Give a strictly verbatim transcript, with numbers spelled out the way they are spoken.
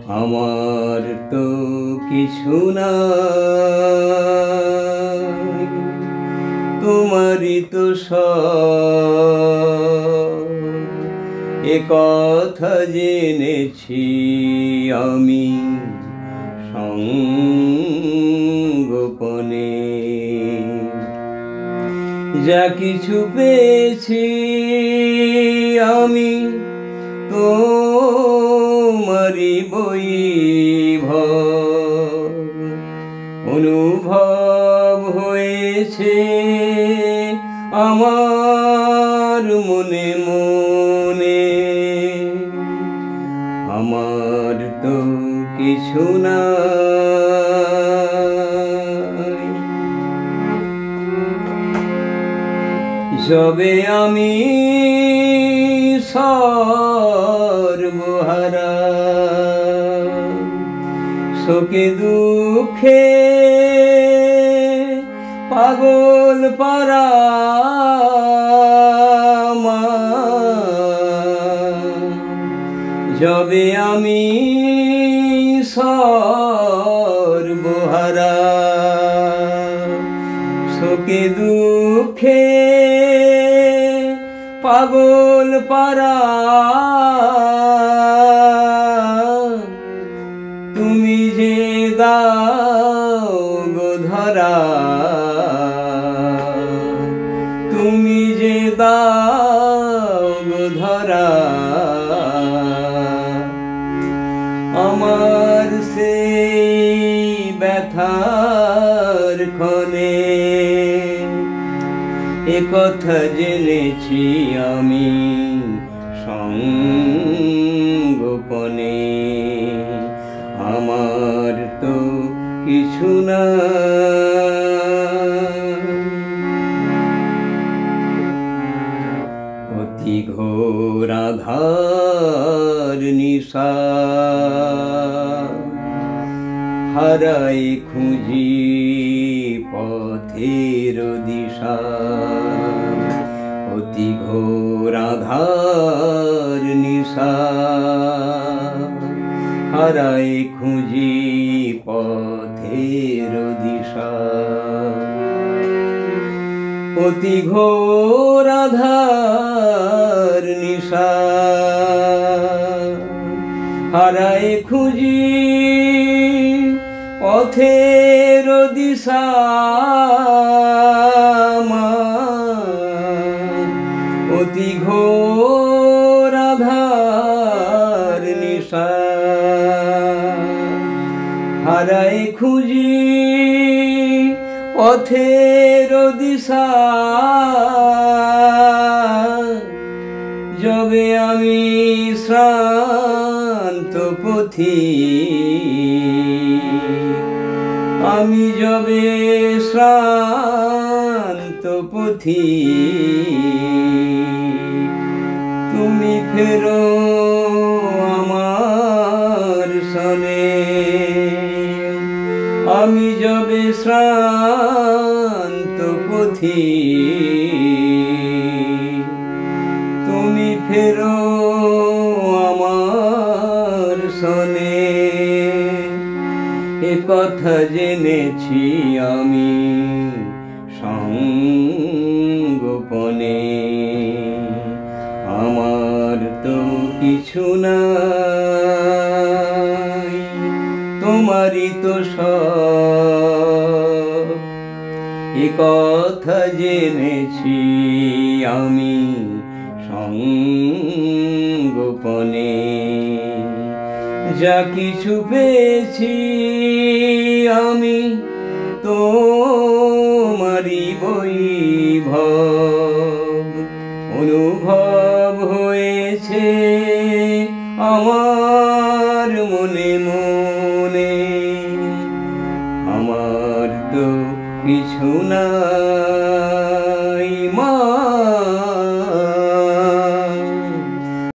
আমার তো কিছু নাই, তোমারই তো সব। এ কথা জেনেছি আমি সঙ্গোপনে। যা কিছু পেয়েছি আমি তোমারই বৈভব, অনুভব হয়েছে আমার মনে মনে। আমার তো কিছু নাই, যবে আমি সর্বহারা, শোকে দুঃখে পাগল পারা। যবে আমি সর্বহারা, শোকে দুঃখে পাগল পারা। তুমি যে দাও গো ধরা, তুমি যে দাও গো ধরা। আমার সেই ব্যথার ক্ষণে এ কথা জেনেছি আমি সঙ্গোপনে। আমার তো কিছু না, অতি ঘোর আধার নিশা, হারাই খুঁজি পথের দিশা। অতি ঘোর আধার নিশা, হারাই খুঁজি পথের দিশা। অতি ঘোর আধার নিশা, হারাই খুঁজি পথের দিশা। অতি ঘোর আধার নিশা, হারাই খুঁজি পথের দিশা। যবে আমি শ্রান্ত পথিক, আমি যবে শ্রান্ত পথিক, তুমি ফেরো আমার সনে। আমি যবে শ্রান্ত পথিক, তুমি ফেরো আমার সনে। এ কথা জেনেছি আমি সঙ্গোপনে। আমার তো কিছু নাই, তোমারই তো সব। এ কথা জেনেছি আমি সঙ্গোপনে। যা কিছু পেয়েছি আমি তোমারই বৈভব, অনুভব হয়েছে আমার মনে মনে। আমার তো কিছু না।